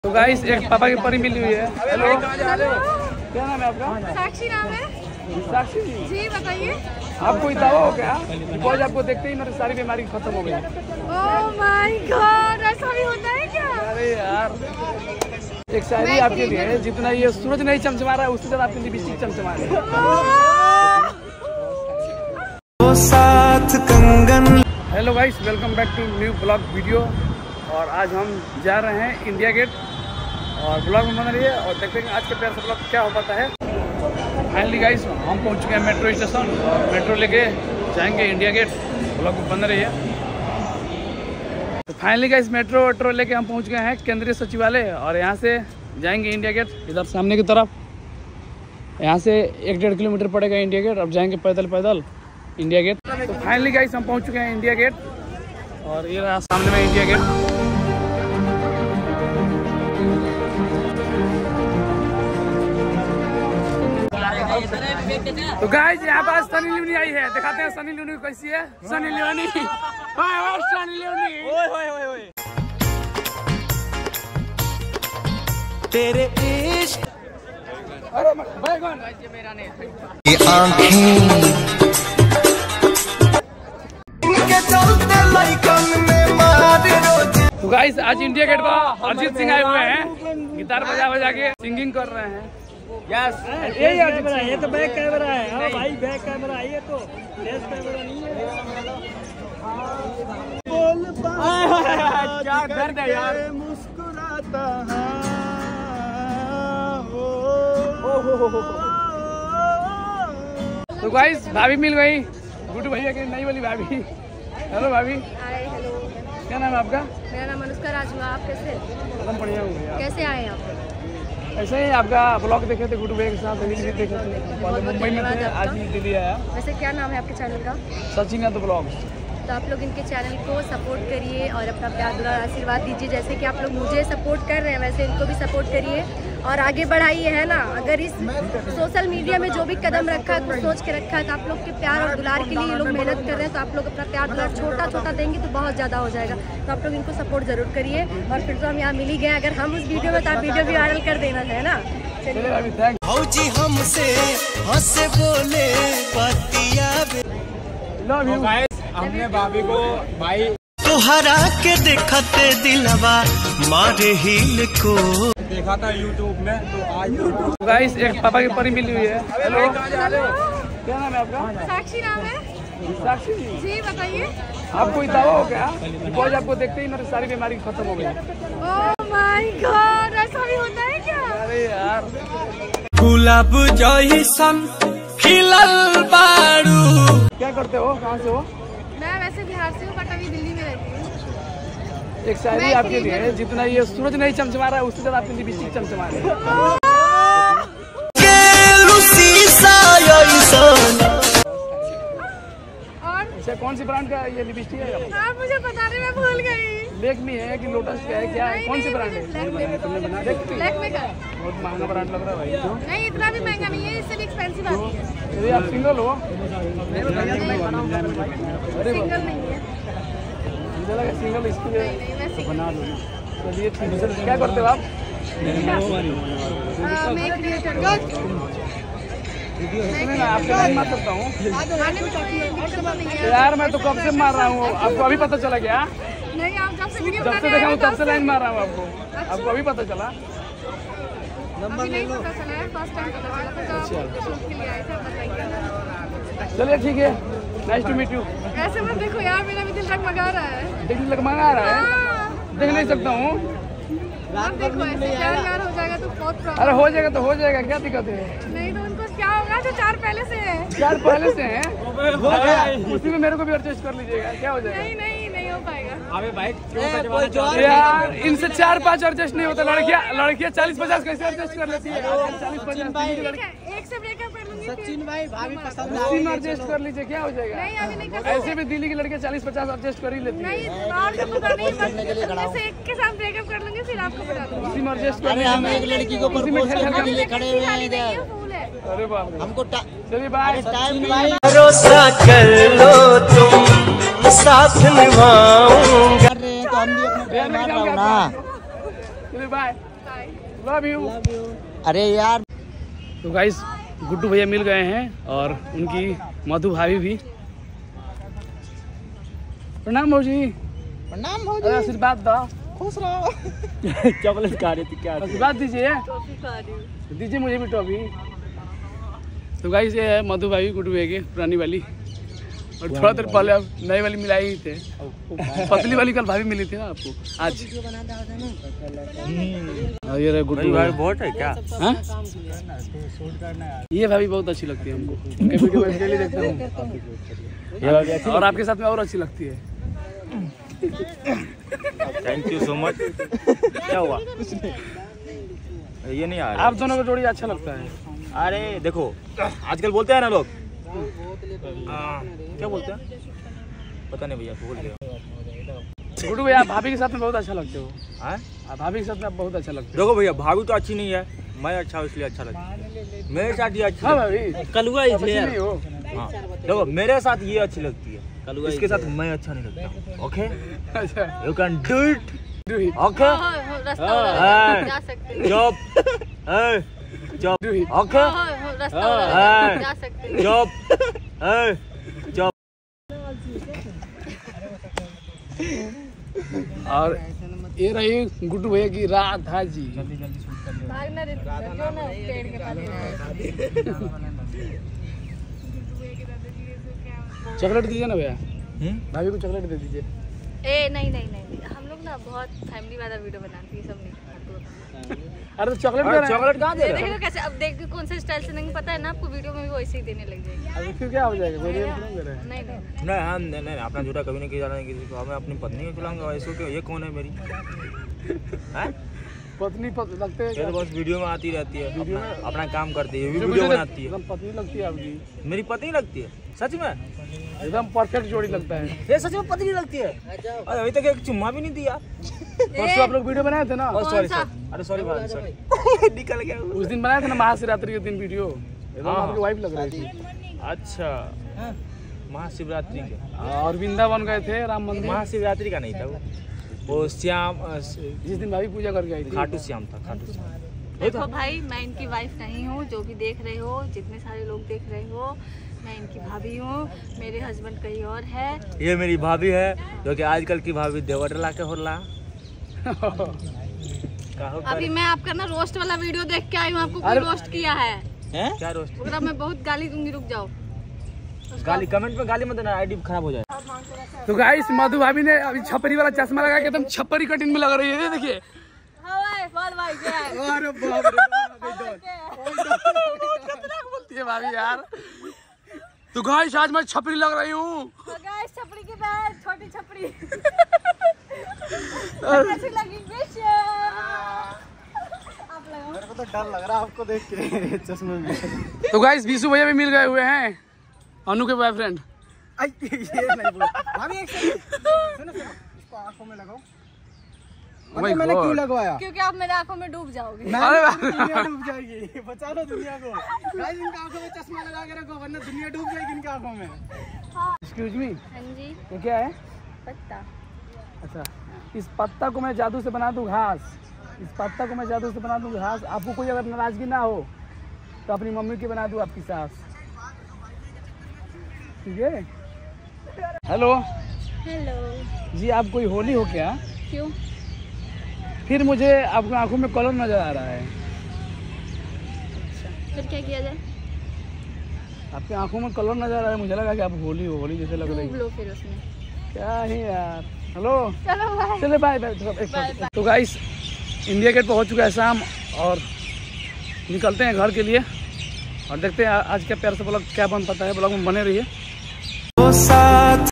तो गाइस एक पापा की परी मिली हुई है। हेलो, क्या नाम है आपका? साक्षी नाम है। साक्षी जी बताइए। आपको इतना हो क्या? बिकॉज आपको देखते ही मेरी सारी बीमारी खत्म हो गई। ओह माय गॉड, ऐसा भी होता है क्या? अरे यार, एक शायरी आपके लिए है, जितना ये सूरज नहीं चमचमा रहा है उससे ज्यादा आपकी लिपस्टिक चमचमा रही है। Hello guys, welcome back to new blog video. और आज हम जा रहे हैं इंडिया गेट और ब्लॉग में बन रही है और देखते हैं आज के प्यार से ब्लॉग क्या हो पाता है। फाइनली गाइस हम पहुंच चुके हैं मेट्रो स्टेशन और मेट्रो लेके जाएंगे इंडिया गेट। ब्लॉग में बन रही है। तो फाइनली गाइस मेट्रो लेके हम पहुंच गए हैं केंद्रीय सचिवालय और यहाँ से जाएंगे इंडिया गेट। इधर सामने की तरफ यहाँ से 1-1.5 किलोमीटर पड़ेगा इंडिया गेट। अब जाएंगे पैदल इंडिया गेट। तो फाइनली गाइस हम पहुंच चुके हैं इंडिया गेट और ये रहा सामने में इंडिया गेट। तो गाइस यहाँ पास सनी लियोनी आई है, दिखाते हैं सनी लियोनी कैसी है। सनी लियोनी, सनी लियोनी, ओए तेरे इश्क अरे बैगन मेरा नहीं तो गाइस आज इंडिया गेट पर अरिजीत सिंह आए हुए हैं, गिटार बजा के सिंगिंग कर रहे हैं। यस, ये कैमरा है, ये तो बैक कैमरा है। हाँ भाई, बैक कैमरा है, ये तो फ्रंट कैमरा नहीं है। क्या दर्द है यार, मुस्कुराता तो गाइस भाभी मिल गई, गुड्डू भैया की नई वाली भाभी। हेलो भाभी। Hi, hello. क्या नाम है आपका? मेरा नाम अनुष्का राजवा। आप कैसे? एकदम बढ़िया हूँ भैया। कैसे आए आप? ऐसे ही आपका ब्लॉग देखे थे गुड्डू भैया के साथ, रील भी देखे थे। पहले मुंबई में थे, आज ही दिल्ली आया। वैसे क्या नाम है आपके चैनल का? सचिन है तो ब्लॉग। तो आप लोग इनके चैनल को सपोर्ट करिए और अपना प्यार दुलार आशीर्वाद दीजिए। जैसे कि आप लोग मुझे सपोर्ट कर रहे हैं वैसे इनको भी सपोर्ट करिए और आगे बढ़ाइए, है ना। अगर इस सोशल मीडिया में जो भी कदम रखा है, कुछ सोच के रखा है, तो आप लोग के प्यार और दुलार के लिए ये लोग मेहनत कर रहे हैं। तो आप लोग अपना प्यार दुलार छोटा देंगे तो बहुत ज़्यादा हो जाएगा। तो आप लोग इनको सपोर्ट जरूर करिए। और फिर तो हम यहाँ मिल ही गए, अगर हम उस वीडियो में तो आप वीडियो भी वायरल कर देना, है ना। जी हमसे हंसे बोले हमने भाभी को भाई तुहरा के देखते दिलवा मारे हिल को देखा था यूट्यूब में, तो आज तो गाइस एक पापा की परी मिली हुई है। हेलो, क्या नाम है आपका? साक्षी नाम है। साक्षी जी बताइए। आपको इतना हो क्या? बिकॉज आपको देखते ही मेरी सारी बीमारी खत्म हो गई। ओह माय गॉड, ऐसा भी होता है क्या? अरे यार, गुलाब जैसन खिलल बारू। क्या करते हो, कहाँ से हो? मैं वैसे बिहार से हूँ बट अभी दिल्ली में रहती हूँ। एक शायरी आपके लिए है, जितना ये सूरज नहीं चमचमा रहा है उससे ज्यादा आपकी लिपस्टिक चमचमा रही है। और अच्छा, कौन सी ब्रांड का ये लिपस्टिक है? आप मुझे बता रहे, मैं भूल गई। लेक्मी है कि लोटस का है, क्या है, कौन सी ब्रांड है? लेक्मी का। बहुत महंगा ब्रांड लग रहा है भाई। नहीं, इतना भी महंगा नहीं है, इससे भी एक्सपेंसिव आती है। यदि आप सिंगल हो? अरे सिंगल नहीं है। मुझे लगा सिंगल, इसके लिए नहीं, मैं सिंगल। चलिए ठीक है। क्या करते हो आप? मैं क्रिएटर आपके लाइन मार सकता हूँ नहीं यार? मैं तो कब से मार रहा हूँ, आपको अभी पता चला क्या? नहीं, आप जब से वीडियो जब से देखा हूँ तब से लाइन मार रहा हूँ आपको। आपको अभी पता चला? नंबर नहीं पता चला है, फर्स्ट टाइम पता चला था जब आप शूट के लिए आए थे। बताइए। चलिए ठीक है, नाइस टू मीट यू। ऐसे मत देखो यार, मेरा भी दिल डगमगा रहा है। देखने लग मंगा रहा है, हाँ। देख नहीं सकता हूँ। आप देखो, ऐसे यार हो जाएगा तो बहुत प्रॉब्लम। अरे हो जाएगा तो हो जाएगा, क्या दिक्कत है? नहीं तो उनको क्या होगा जो 4 पहले से है। 4 पहले से हैं, उसी में मेरे को भी एडजस्ट कर लीजिएगा, क्या हो जाएगा? नहीं हो पाएगा। अबे भाई यार इनसे 4-5 एडजस्ट नहीं होता। लड़कियां 40-50 कैसे एडजस्ट कर लेती है? 40-50 एक से ब्रेकअप कर लूंगी। सचिन भाई भाभी पसंद उसी में एडजस्ट कर लीजिए, क्या हो जाएगा? नहीं, अभी नहीं कर ऐसे भी दिल्ली की लड़कियां 40-50 एडजस्ट कर ही लेती है। नहीं, और तो पता नहीं, बस एक के साथ ब्रेकअप कर लूंगी, फिर आपको बता दूंगी। उसी में एडजस्ट कर अरे हम एक लड़की को प्रपोज करने के लिए खड़े हुए हैं इधर। फूल है। अरे बाप रे। हमको चलिए बाय। टाइम भाई भरोसा कर लो तुम साथ निभाऊंगा। तो हम भी अपने चलिए बाय। Love you. अरे यार तो गाइस गुड्डू भैया मिल गए हैं और उनकी मधु भाभी भी। प्रणाम भौजी। प्रणाम भौजी। अरे आशीर्वाद दो। खुश रहो। चॉकलेट खा रही थी क्या? आशीर्वाद दीजिए। दीजिए मुझे भी टॉफी। तो गाइस ये है मधु भाभी गुड्डू भैया की पुरानी वाली, और थोड़ा देर पहले अब नई वाली मिलाई ही थे। पतली वाली कल भाभी मिली थी ना आपको आज। और ये रहे गुड्डू भाई। बहुत है क्या? हाँ? ये भाभी बहुत अच्छी लगती है हमको, उनके वीडियो में डेली देखता हूँ। और आपके साथ में और अच्छी लगती है। Thank you so much. क्या हुआ? ये नहीं आ रहा। आप दोनों का जोड़ी अच्छा लगता है। अरे देखो आजकल बोलते हैं ना लोग, क्या बोलते हैं पता नहीं भैया, भूल गया। गुड्डू भैया भाभी के साथ में बहुत अच्छा लगते हो। हाँ? भाभी के साथ में आप बहुत अच्छा लगते हो। देखो भैया भाभी तो अच्छी नहीं है, मैं अच्छा हूँ इसलिए अच्छा लगता है। मेरे साथ ये अच्छी हाँ लगती भाभी कलुआ आप अच्छी नहीं हो। है। हाँ देखो मेरे साथ ये अच्छी लगती है, इसके साथ मैं अच्छा नहीं लगता। ओके अच्छा you can do it. do it, okay जा सकते job job do it। Okay जा सकते जॉब जॉब। और ये रही गुड्डू भैया की राधा जी। भागना रे जो ना पेड़ के पास। चॉकलेट दीजिए ना भैया, भाभी को चॉकलेट दे दीजिए। ए नहीं नहीं नहीं हम लोग ना बहुत फैमिली वाला वीडियो बनाते हैं, सब नहीं। अरे तो चॉकलेट दे रहे हैं। चॉकलेट कहाँ दे रहे देखो कैसे, अब देख कौन से स्टाइल से नहीं पता है ना आपको, वीडियो में भी वैसे ही देने लग जाएगी। अभी फिर क्या हो जाएगा? वीडियो में क्यों दे रहे हैं? नहीं नहीं नहीं हम नहीं अपना झूठा कभी नहीं किया जाना किसी को। मैं अपनी पत्नी को खिलाऊंगा ऐसे क्यों? ये कौन है मेरी? हैं? पत्नी लगते ये तो हैं। बस वीडियो में आती रहती है, वीडियो अपना काम करती है, जो वीडियो बनाती है। एकदम पत्नी लगती है आपकी, मेरी पत्नी लगती है सच में? एकदम परफेक्ट जोड़ी लगता है। ये सच में पत्नी लगती है? अरे अभी तक एक चुम्मा भी नहीं दिया। परसों आप लोग वीडियो बनाए थे ना, सॉरी सॉरी, अरे सॉरी सॉरी निकल गया। उस दिन बनाए थे ना महाशिवरात्रि के दिन वीडियो, एकदम हाँ। आपकी वाइफ लग रही थी। अच्छा महाशिवरात्रि के? और वृंदावन गए थे राम मंदिर। महाशिवरात्रि का नहीं था वो श्याम जिस दिन भाभी पूजा करके आई थी। खाटू श्याम था, खाटू श्याम। देखो भाई मैं इनकी वाइफ नहीं हूँ, जो भी देख रहे हो, जितने सारे लोग देख रहे हो, मैं इनकी भाभी हूँ। मेरे हस्बैंड कहीं और है। ये मेरी भाभी है, जो कि आजकल की भाभी देवट ला के होला। अभी मैं आपका ना रोस्ट वाला वीडियो देख के आई हूँ, आपको कोई रोस्ट किया है? क्या रोस्ट? ओकरा मैं बहुत गाली दूंगी, रुक जाओ। गाली कमेंट में गाली मत देना, आईडी खराब हो जाए। तो गाइस मधु भाभी ने अभी छपरी वाला चश्मा लगा के एकदम छपरी कटिंग में लग रही है, देखिए। अरे अरे बाप रे, बोलती है भाभी यार। तो गाइस आज मैं छपरी लग रही हूँ। छपरी की बहन, छोटी छपरी। कैसी लगी मेरे को तो डर लग रहा है आपको देख के चश्मे में। तो गाइस बीसू भैया भी मिल गए हुए हैं, अनु के बॉयफ्रेंड। ये नहीं बोल भाभी, एक सेकंड सुनो इसको आंखों में लगाओ। भाई मैंने क्यों लगवाया? क्योंकि आप मेरे आंखों में डूब जाओगे। दुनिया डूब जाएगी, बचा लो दुनिया को। गाइस इनकी आंखों में चश्मा लगा के रखो वरना दुनिया डूब जाएगी इनकी आंखों में। एक्सक्यूज मी, हाँ जी। ये क्या है? पत्ता। अच्छा, इस पत्ता को मैं जादू से बना दूं घास। इस पत्ता को मैं जादू से बना दूं घास। आपको कोई अगर नाराजगी ना हो तो अपनी मम्मी की बना दूं आपकी सास, ठीक है? हेलो हेलो जी, आप कोई होली हो क्या? क्यों? फिर मुझे आपकी आंखों में कलर नजर आ रहा है। फिर क्या किया जाए? आपकी आंखों में कलर नजर आ रहा है, मुझे लगा कि आप होली हो, होली जैसे लग रही डूब है। लो फिर उसमें। क्या है यार। हेलो चलो बाय। चले बाय बाय। तो गाइस इंडिया गेट पर हो चुका है शाम और निकलते हैं घर के लिए और देखते हैं आज क्या प्यार से ब्लॉग क्या बन पाता है। ब्लॉग में बने रहिए।